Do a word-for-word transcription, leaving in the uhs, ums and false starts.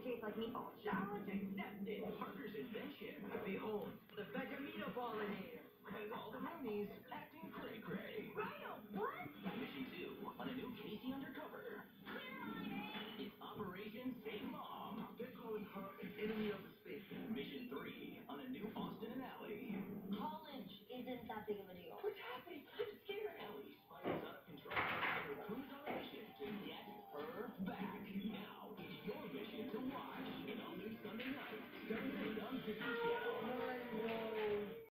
taste like meatballs. Challenge accepted. Parker's invention. Behold,